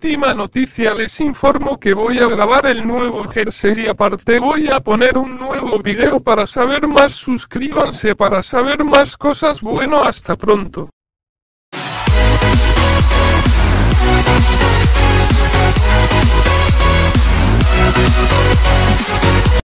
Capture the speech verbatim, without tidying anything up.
última noticia, les informo que voy a grabar el nuevo jersey y aparte voy a poner un nuevo video para saber más. Suscríbanse para saber más cosas. Bueno, hasta pronto.